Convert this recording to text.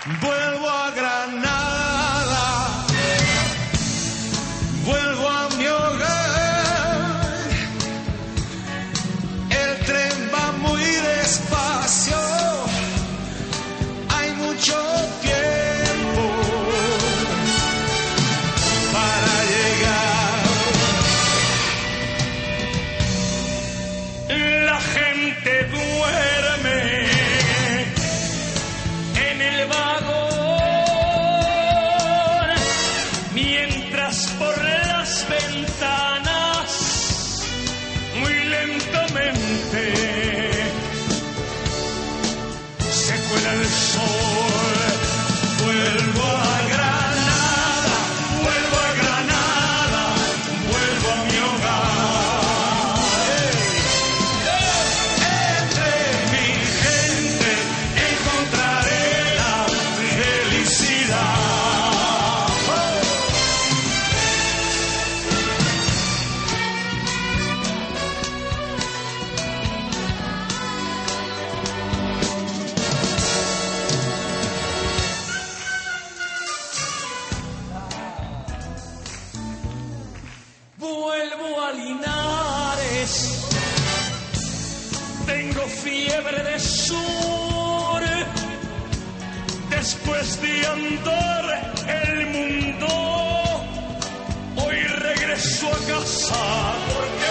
Vuelvo a Granada, vuelvo a mi hogar. El tren va muy despacio, hay mucho tiempo para llegar. La gente duerme en el vagón, mientras por las ventanas, muy lentamente, se cuela el sol. Vuelvo a Granada, vuelvo a Granada, vuelvo a mi hogar. Entre mi gente encontraré la felicidad. Vuelvo a Linares, tengo fiebre de sur, después de andar el mundo, hoy regreso a casa porque